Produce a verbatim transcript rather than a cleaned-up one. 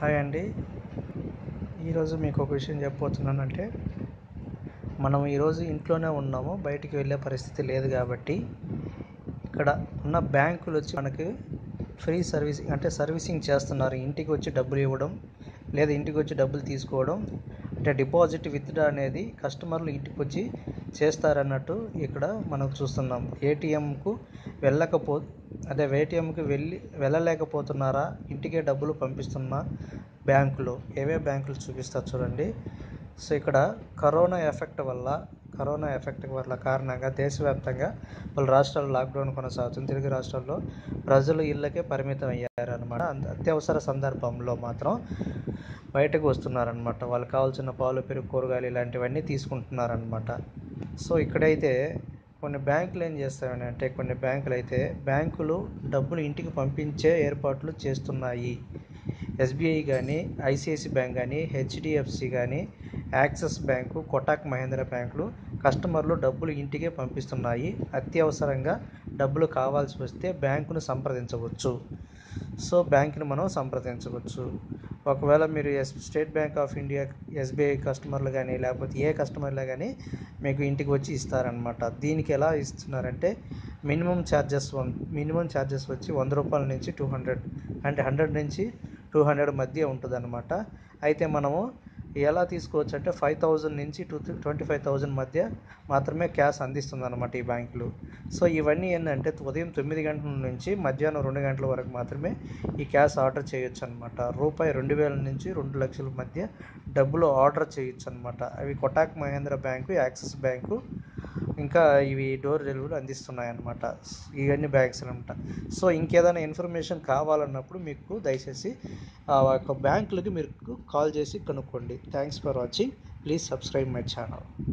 Hi అండి. ఈరోజు మీకు ఒక విషయం చెప్పబోతున్నానంటే, మనం ఈరోజు ఇంట్లోనే ఉన్నాము, బయటికి వెళ్ళే పరిస్థితి లేదు కాబట్టి ఇక్కడ ఉన్న బ్యాంకులు వచ్చి మనకి ఫ్రీ సర్వీసింగ్ అంటే సర్వీసింగ్ చేస్తున్నారు. ఇంటికి వచ్చి డబ్బులు ఇవ్వడం లేదా ఇంటికి వచ్చి డబ్బులు తీసుకోవడం అంటే డిపాజిట్ విత్డ్రా అనేది కస్టమర్లు ఇంటికి వచ్చి చేస్తారన్నట్టు ఇక్కడ మనం చూస్తున్నాం. ఏటీఎంకు వెళ్ళకపో అదే ఏటీఎంకి వెళ్ళి వెళ్ళలేకపోతున్నారా, ఇంటికే డబ్బులు పంపిస్తున్న బ్యాంకులు ఏవే బ్యాంకులు చూపిస్తారు చూడండి. సో ఇక్కడ కరోనా ఎఫెక్ట్ వల్ల కరోనా ఎఫెక్ట్ వల్ల కారణంగా దేశవ్యాప్తంగా పలు రాష్ట్రాల్లో లాక్డౌన్ కొనసాగుతుంది. తెలుగు రాష్ట్రాల్లో ప్రజలు ఇళ్ళకే పరిమితం అయ్యారనమాట. అత్యవసర సందర్భంలో మాత్రం బయటకు వస్తున్నారనమాట. వాళ్ళకి కావాల్సిన పాలు, పెరుగు, కూరగాయలు ఇలాంటివన్నీ తీసుకుంటున్నారనమాట. సో ఇక్కడైతే కొన్ని బ్యాంకులు ఏం చేస్తాయని అంటే కొన్ని బ్యాంకులు అయితే బ్యాంకులు డబ్బులు ఇంటికి పంపించే ఏర్పాట్లు చేస్తున్నాయి. ఎస్బీఐ కానీ, ఐసిఐసి బ్యాంక్ కానీ, హెచ్డిఎఫ్సి కానీ, యాక్సిస్ బ్యాంకు, కోటక్ మహీంద్రా బ్యాంకులు కస్టమర్లు డబ్బులు ఇంటికే పంపిస్తున్నాయి. అత్యవసరంగా డబ్బులు కావాల్సి వస్తే బ్యాంకును సంప్రదించవచ్చు. సో బ్యాంకును మనం సంప్రదించవచ్చు. ఒకవేళ మీరు ఎస్ State Bank of India, SBI కస్టమర్లు కానీ లేకపోతే ఏ కస్టమర్లు కానీ మీకు ఇంటికి వచ్చి ఇస్తారనమాట. దీనికి ఎలా ఇస్తున్నారంటే minimum charges one minimum charges వచ్చి వంద రూపాయల నుంచి టూ హండ్రెడ్ అంటే హండ్రెడ్ నుంచి టూ హండ్రెడ్ మధ్య ఉంటుంది అనమాట. అయితే మనము ఎలా తీసుకోవచ్చు అంటే ఫైవ్ థౌజండ్ నుంచి టూ ట్వంటీ ఫైవ్ థౌజండ్ మధ్య మాత్రమే క్యాష్ అందిస్తుంది అనమాట ఈ బ్యాంకులు. సో ఇవన్నీ ఏంటంటే ఉదయం తొమ్మిది గంటల నుంచి మధ్యాహ్నం రెండు గంటల వరకు మాత్రమే ఈ క్యాష్ ఆర్డర్ చేయొచ్చు అనమాట. రూపాయి రెండు వేల నుంచి రెండు లక్షల మధ్య డబ్బులు ఆర్డర్ చేయొచ్చు అనమాట. అవి Kotak Mahindra bank, Axis bank, ఇంకా ఇవి డోర్ డెలివరీ అందిస్తున్నాయి అన్నమాట. ఇవన్నీ బ్యాంక్స్ అనమాట. సో ఇంకేదైనా ఇన్ఫర్మేషన్ కావాలన్నప్పుడు మీకు దయచేసి ఆ యొక్క బ్యాంకులకి మీరు కాల్ చేసి కనుక్కోండి. Thanks for watching. Please subscribe my channel.